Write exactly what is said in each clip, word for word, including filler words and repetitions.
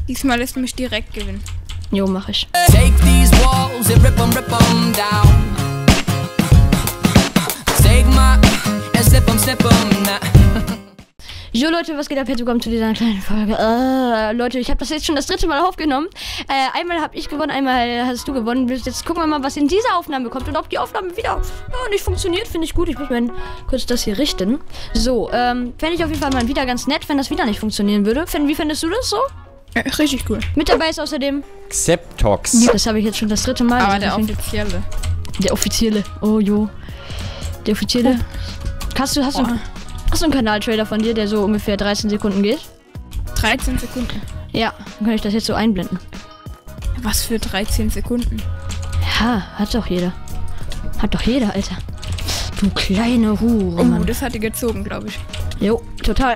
Diesmal lässt du mich direkt gewinnen. Jo, mach ich. Take these walls and rip them, rip them down. Take my and slip them, slip them now. Jo Leute, was geht ab? Herzlich willkommen zu dieser kleinen Folge. Äh, Leute, ich habe das jetzt schon das dritte Mal aufgenommen. Äh, einmal habe ich gewonnen, einmal hast du gewonnen. Jetzt gucken wir mal, was in dieser Aufnahme kommt und ob die Aufnahme wieder ja, nicht funktioniert. Finde ich gut. Ich muss mal kurz das hier richten. So, ähm, fände ich auf jeden Fall mal wieder ganz nett, wenn das wieder nicht funktionieren würde. Wie fändest du das so? Ja, richtig cool. Mit dabei ist außerdem Xeptox. Das habe ich jetzt schon das dritte Mal. Aber der offizielle. Der offizielle. Oh jo. Der offizielle. Hast du, hast du, hast du einen Kanaltrailer von dir, der so ungefähr dreizehn Sekunden geht? dreizehn Sekunden. Ja, dann kann ich das jetzt so einblenden. Was für dreizehn Sekunden? Ja, hat doch jeder. Hat doch jeder, Alter. Du kleine Hure, Oh, Mann. das hat die gezogen, glaube ich. Jo, total.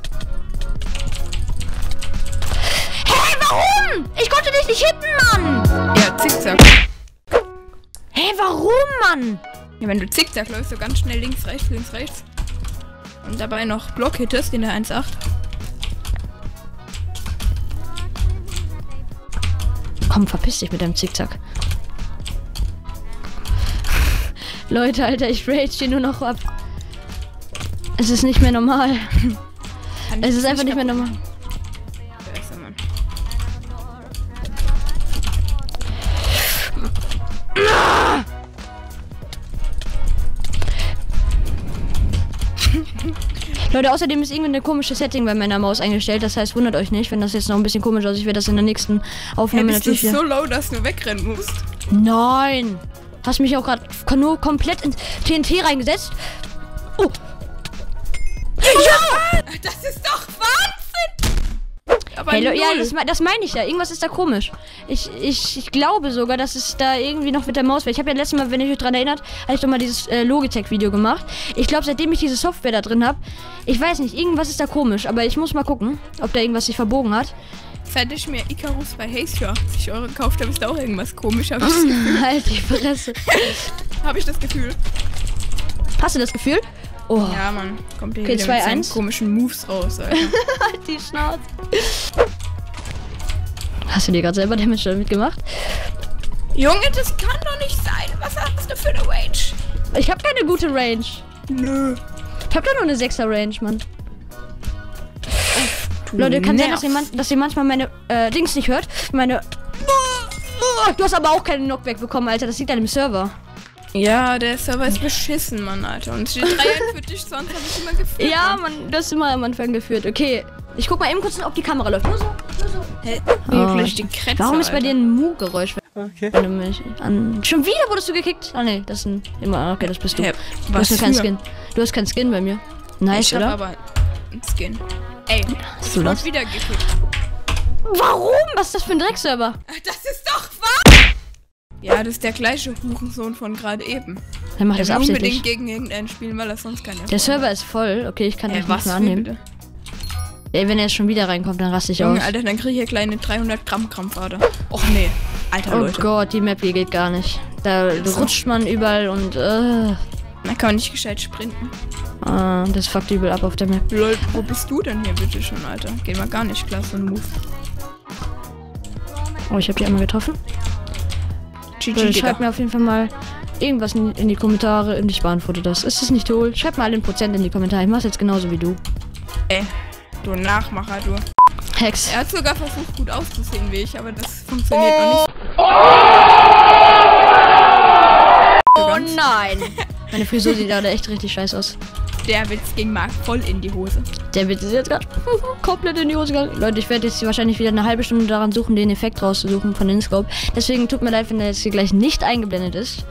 Hey, warum? Ich konnte dich nicht hitten, Mann! Ja, zickzack. Hey, warum, Mann? Ja, wenn du zickzack läufst, so ganz schnell links, rechts, links, rechts. Und dabei noch Block hittest in der eins acht. Komm, verpiss dich mit deinem Zickzack. Leute, Alter, ich rage hier nur noch ab. Es ist nicht mehr normal. Kann Es ich ist einfach nicht mehr kaputt normal. machen. Da ist der Mann. Leute, außerdem ist irgendwie eine komische Setting bei meiner Maus eingestellt. Das heißt, wundert euch nicht, wenn das jetzt noch ein bisschen komisch aussieht. Ich werde das in der nächsten Aufnahme Hey, bist du natürlich wieder... so low, dass du wegrennen musst? Nein! Hast mich auch gerade nur komplett ins T N T reingesetzt. Oh! Ja! Das ist doch Wahnsinn! Aber Hey, Leute, ja, null. das, me- das meine ich ja. Irgendwas ist da komisch. Ich, ich, ich glaube sogar, dass es da irgendwie noch mit der Maus wäre. Ich habe ja letztes Mal, wenn ihr euch daran erinnert, habe ich doch mal dieses äh, Logitech-Video gemacht. Ich glaube, seitdem ich diese Software da drin habe, ich weiß nicht, irgendwas ist da komisch. Aber ich muss mal gucken, ob da irgendwas sich verbogen hat. Seit ich mir Icarus bei Haze für achtzig Euro gekauft habe, ist da auch irgendwas komisch. Habe ich, das Gefühl. Halt die Fresse. hab ich das Gefühl. Hast du das Gefühl? Oh, Ja, Mann. Kommt hier Okay, wieder zwei mit seinen eins. komischen Moves raus, Alter. halt die Schnauze. Hast du dir gerade selber Damage damit gemacht? Junge, das kann doch nicht sein. Was hast du für eine Range? Ich habe keine gute Range. Nö. Ich habe doch nur eine sechser Range, Mann. Leute, kann sein, dass ihr, man, dass ihr manchmal meine äh, Dings nicht hört. Meine... Du hast aber auch keine Knockback bekommen, Alter. Das liegt an dem Server. Ja, der Server ist beschissen, Mann, Alter. Und steht drei eins für dich, sonst habe ich immer gefühlt. Ja, Mann, das ist immer am Anfang geführt. Okay, ich guck mal eben kurz, ob die Kamera läuft. Nur so, nur so. Hä? Oh. Wirklich, die Kretze, Warum ist bei Alter. dir ein Mu-Geräusch? Okay. Wenn du mich an... Schon wieder wurdest du gekickt? Ah, nee, das ist ein... Immer, okay, das bist du. Hä, Du was hast keinen für? Skin. Du hast keinen Skin bei mir. Nice, Ich hab oder? aber einen Skin. Ey, Hast ich du wurde das? wieder gekickt. Warum? Was ist das für ein Dreckserver? Das ist doch wahr! Ja, das ist der gleiche Hurensohn von gerade eben. Er macht Der das will unbedingt absichtlich. gegen irgendeinen spielen, weil er sonst keine Der Server ist voll. Okay, ich kann Ey, das was nicht mehr für annehmen. bitte? Ey, wenn er jetzt schon wieder reinkommt, dann raste ich aus. Junge, Alter, dann kriege ich hier kleine dreihundert Gramm Krampfader. Och nee, Alter, Oh Leute. Gott, die Map hier geht gar nicht. Da So. rutscht man überall und äh, Da kann man nicht gescheit sprinten. äh, das fuckt übel ab auf der Map. Lol, wo bist du denn hier bitte schon, Alter? Geht mal gar nicht klar, so ein Move. Oh, ich habe die einmal getroffen. G G, Leute, Digga. schreibt mir auf jeden Fall mal irgendwas in, in die Kommentare und ich beantworte das. Ist es nicht toll? Schreibt mal den Prozent in die Kommentare. Ich mach's jetzt genauso wie du. Ey, du Nachmacher, du. Hex. Er hat sogar versucht, gut auszusehen wie ich, aber das funktioniert noch nicht. So Oh ganz. nein! Meine Frisur sieht gerade echt richtig scheiße aus. Der Witz ging Marc voll in die Hose. Der Witz ist jetzt gerade komplett in die Hose gegangen. Leute, ich werde jetzt wahrscheinlich wieder eine halbe Stunde daran suchen, den Effekt rauszusuchen von InScope. Deswegen tut mir leid, wenn der jetzt hier gleich nicht eingeblendet ist.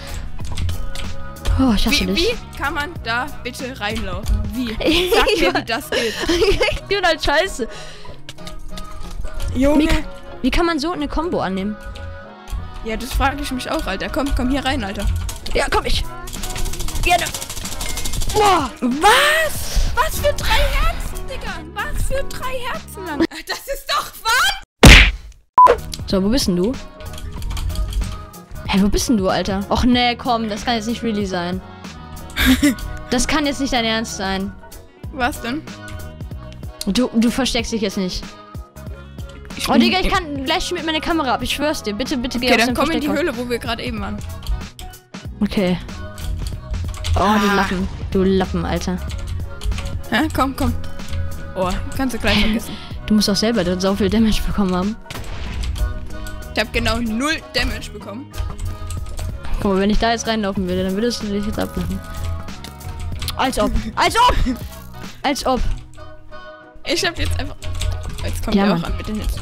Oh, ich hasse Wie, dich. wie kann man da bitte reinlaufen? Wie? Sag mir, wie das geht. Ich bin halt scheiße. Junge. Wie, wie kann man so eine Combo annehmen? Ja, das frage ich mich auch, Alter. Komm, komm hier rein, Alter. Ja, komm ich. Gerne. Boah. Was? Was für drei Herzen, Digga? Was für drei Herzen lang? Das ist doch was? So, wo bist denn du? Hä, wo bist denn du, Alter? Och nee, komm, das kann jetzt nicht really sein. Das kann jetzt nicht dein Ernst sein. Was denn? Du, du versteckst dich jetzt nicht. Ich Oh, bin Digga, ich im- kann gleich mit meiner Kamera ab. Ich schwör's dir. Bitte, bitte geh Okay, aus dann dem komm in die Versteck Höhle, wo wir gerade eben waren. raus. Okay. Oh, du Ah. Lappen. Du Lappen, Alter. Hä? Komm, komm. Oh, kannst du gleich vergessen. Du musst auch selber dort so viel Damage bekommen haben. Ich habe genau null Damage bekommen. Guck mal, wenn ich da jetzt reinlaufen würde, dann würdest du dich jetzt abmachen. Als ob. Als ob! Als ob. Ich hab jetzt einfach... Jetzt kommt Ja, er Mann. auch an mit den Hits.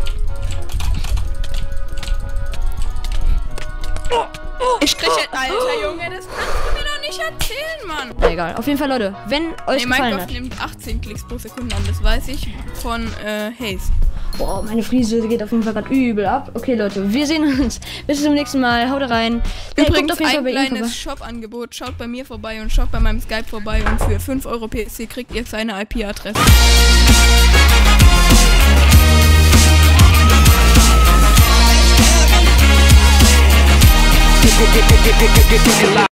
Ich krieg jetzt... Alter Junge, das kannst du mir doch nicht erzählen, Mann. Na egal. Auf jeden Fall, Leute, wenn euch Nee, gefallen Minecraft hat. nimmt achtzehn Klicks pro Sekunde an, das weiß ich von äh, Haze. Boah, meine Friese geht auf jeden Fall gerade übel ab. Okay, Leute, wir sehen uns. Bis zum nächsten Mal. Haut rein. Ja, guckt Übrigens auf jeden Fall ein bei ihm vorbei. kleines Shop-Angebot. Schaut bei mir vorbei und schaut bei meinem Skype vorbei und für fünf Euro P C kriegt ihr seine I P-Adresse.